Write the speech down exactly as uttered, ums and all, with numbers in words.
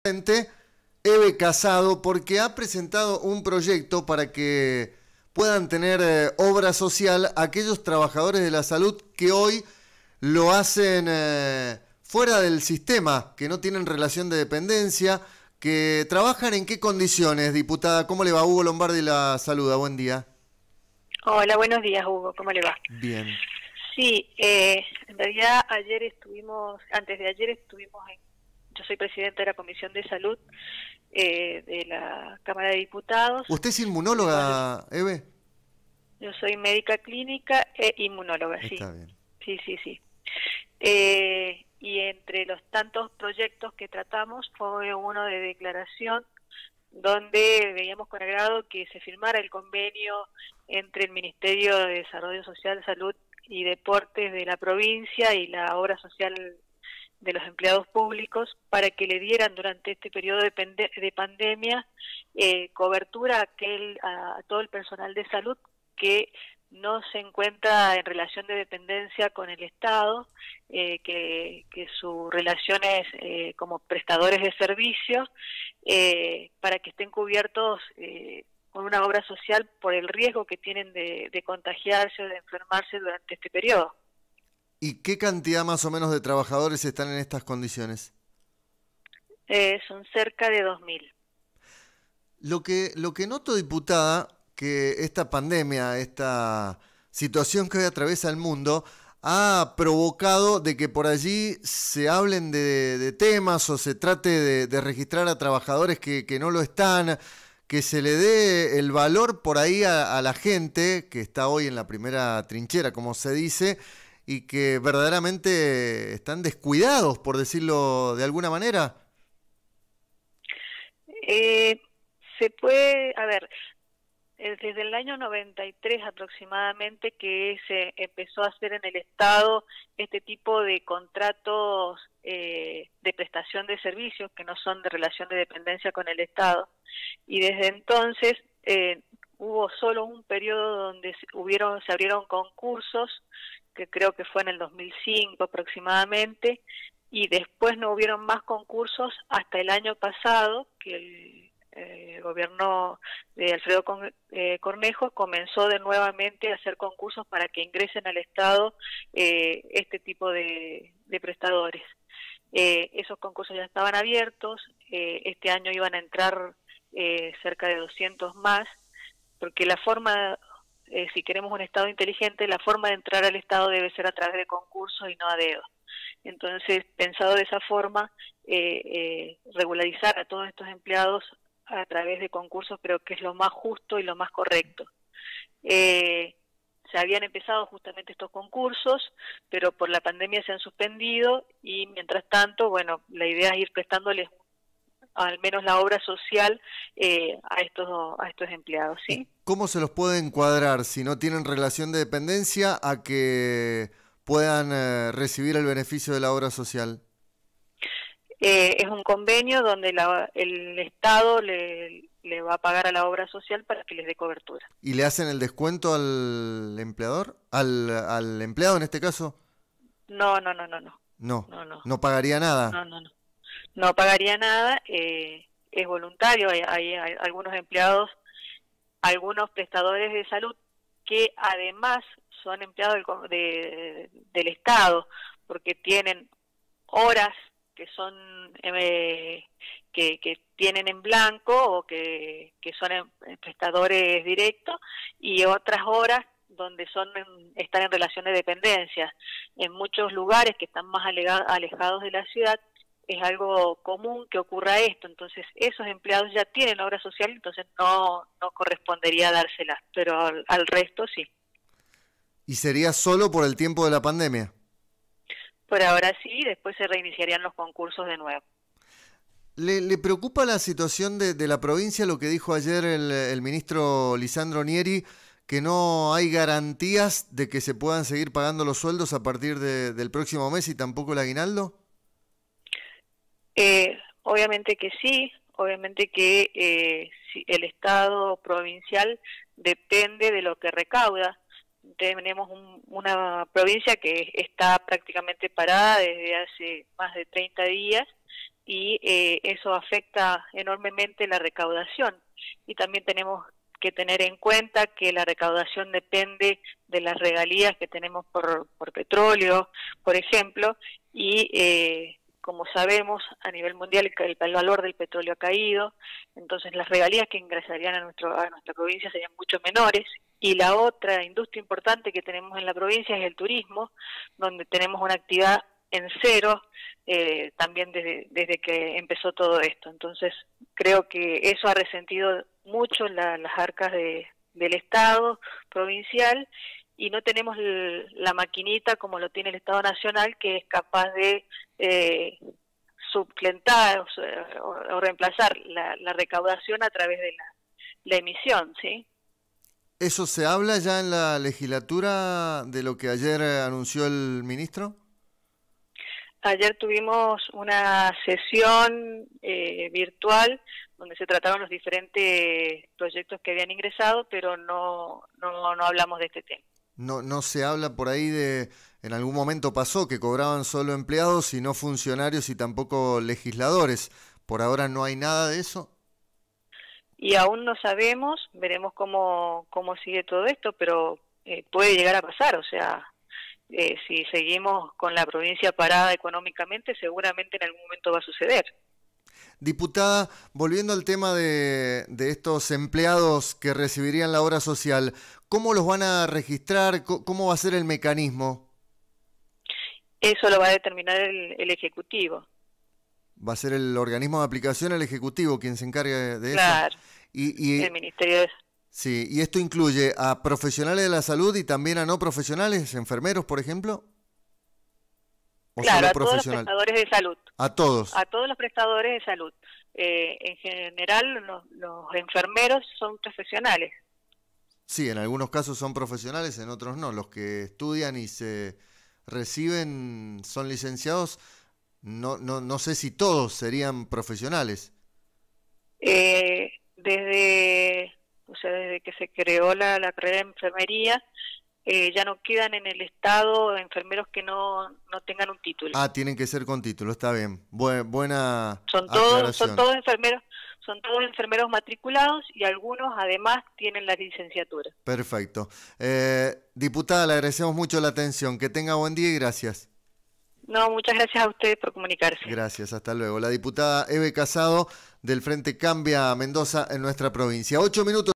Eve Casado, porque ha presentado un proyecto para que puedan tener eh, obra social aquellos trabajadores de la salud que hoy lo hacen eh, fuera del sistema, que no tienen relación de dependencia, que trabajan en qué condiciones, diputada. ¿Cómo le va? Hugo Lombardi la saluda, buen día. Hola, buenos días, Hugo, ¿cómo le va? Bien. Sí, eh, en realidad ayer estuvimos, antes de ayer estuvimos en, yo soy presidenta de la Comisión de Salud eh, de la Cámara de Diputados. ¿Usted es Estuvimos, inmunóloga, Eve? yo soy médica clínica e inmunóloga, sí, Está bien. sí, sí, sí. Eh, y entre los tantos proyectos que tratamos fue uno de declaración donde veíamos con agrado que se firmara el convenio entre el Ministerio de Desarrollo Social, Salud y Deportes de la provincia y la obra social de los empleados públicos para que le dieran durante este periodo de, de pandemia eh, cobertura a, aquel, a, a todo el personal de salud que no se encuentra en relación de dependencia con el Estado, eh, que, que su relación es eh, como prestadores de servicios, eh, para que estén cubiertos eh, con una obra social por el riesgo que tienen de, de contagiarse o de enfermarse durante este periodo. ¿Y qué cantidad más o menos de trabajadores están en estas condiciones? Eh, son cerca de dos mil. Lo que, lo que noto, diputada, que esta pandemia, esta situación que hoy atraviesa el mundo, ha provocado de que por allí se hablen de, de temas o se trate de, de registrar a trabajadores que, que no lo están, que se le dé el valor por ahí a, a la gente que está hoy en la primera trinchera, como se dice, y que verdaderamente están descuidados, por decirlo de alguna manera. Eh, se puede, a ver, desde el año noventa y tres aproximadamente que se empezó a hacer en el Estado este tipo de contratos eh, de prestación de servicios que no son de relación de dependencia con el Estado. Y desde entonces eh, hubo solo un periodo donde se, hubieron, se abrieron concursos, que creo que fue en el dos mil cinco aproximadamente, y después no hubieron más concursos hasta el año pasado, que el el gobierno de Alfredo Cornejo comenzó de nuevamente a hacer concursos para que ingresen al Estado eh, este tipo de, de prestadores. Eh, esos concursos ya estaban abiertos, eh, este año iban a entrar eh, cerca de doscientos más, porque la forma, eh, si queremos un Estado inteligente, la forma de entrar al Estado debe ser a través de concursos y no a dedo. Entonces, pensado de esa forma, eh, eh, regularizar a todos estos empleados a través de concursos creo que es lo más justo y lo más correcto. Eh, se habían empezado justamente estos concursos, pero por la pandemia se han suspendido y mientras tanto, bueno, la idea es ir prestándoles al menos la obra social eh, a estos a estos empleados, ¿sí? ¿Cómo se los puede encuadrar si no tienen relación de dependencia a que puedan eh, recibir el beneficio de la obra social? Eh, es un convenio donde la, el Estado le, le va a pagar a la obra social para que les dé cobertura. ¿Y le hacen el descuento al empleador? ¿Al, al empleado en este caso? No, no, no, no, no. No, no, no, no pagaría nada. No, no, no. No pagaría nada, eh, es voluntario. Hay, hay, hay algunos empleados, algunos prestadores de salud que además son empleados del, de, del Estado, porque tienen horas que son eh, que, que tienen en blanco o que, que son en, prestadores directos, y otras horas donde son en, están en relación de dependencia. En muchos lugares que están más alega, alejados de la ciudad es algo común que ocurra esto, entonces esos empleados ya tienen obra social, entonces no, no correspondería dárselas, pero al, al resto sí. ¿Y sería solo por el tiempo de la pandemia? Por ahora sí, después se reiniciarían los concursos de nuevo. ¿Le, le preocupa la situación de, de la provincia, lo que dijo ayer el, el ministro Lisandro Nieri, que no hay garantías de que se puedan seguir pagando los sueldos a partir de, del próximo mes y tampoco el aguinaldo? Eh, obviamente que sí, obviamente que eh, si el Estado provincial depende de lo que recauda. Tenemos un, una provincia que está prácticamente parada desde hace más de treinta días y eh, eso afecta enormemente la recaudación. Y también tenemos que tener en cuenta que la recaudación depende de las regalías que tenemos por, por petróleo, por ejemplo, y eh, como sabemos, a nivel mundial el, el valor del petróleo ha caído, entonces las regalías que ingresarían a, nuestro, a nuestra provincia serían mucho menores. Y la otra industria importante que tenemos en la provincia es el turismo, donde tenemos una actividad en cero eh, también desde, desde que empezó todo esto. Entonces creo que eso ha resentido mucho la, las arcas de, del Estado provincial, y no tenemos el, la maquinita como lo tiene el Estado Nacional, que es capaz de eh, suplentar o, o, o reemplazar la, la recaudación a través de la, la emisión, ¿sí? ¿Eso se habla ya en la legislatura de lo que ayer anunció el ministro? Ayer tuvimos una sesión eh, virtual donde se trataron los diferentes proyectos que habían ingresado, pero no, no, no hablamos de este tema. No, no se habla por ahí de, en algún momento pasó que cobraban solo empleados y no funcionarios y tampoco legisladores. ¿Por ahora no hay nada de eso? Y aún no sabemos, veremos cómo, cómo sigue todo esto, pero eh, puede llegar a pasar, o sea... Eh, si seguimos con la provincia parada económicamente, seguramente en algún momento va a suceder. Diputada, volviendo al tema de, de estos empleados que recibirían la obra social, ¿cómo los van a registrar? ¿Cómo va a ser el mecanismo? Eso lo va a determinar el, el Ejecutivo. Va a ser el organismo de aplicación, el Ejecutivo, quien se encargue de claro, eso. Y, y, el Ministerio de... Sí, ¿y esto incluye a profesionales de la salud y también a no profesionales, enfermeros, por ejemplo? ¿O claro, a todos los prestadores de salud. A todos. A todos los prestadores de salud. Eh, en general, los, los enfermeros son profesionales. Sí, en algunos casos son profesionales, en otros no. Los que estudian y se reciben son licenciados. No, no, no sé si todos serían profesionales. Eh, desde... O sea, desde que se creó la, la carrera de enfermería, eh, ya no quedan en el Estado enfermeros que no, no tengan un título. Ah, tienen que ser con título, está bien. Buen, buena son todos, son todos enfermeros, son todos enfermeros matriculados y algunos además tienen la licenciatura. Perfecto. Eh, diputada, le agradecemos mucho la atención. Que tenga buen día y gracias. No, muchas gracias a ustedes por comunicarse. Gracias, hasta luego. La diputada Eve Casado del Frente Cambia Mendoza en nuestra provincia. Ocho minutos.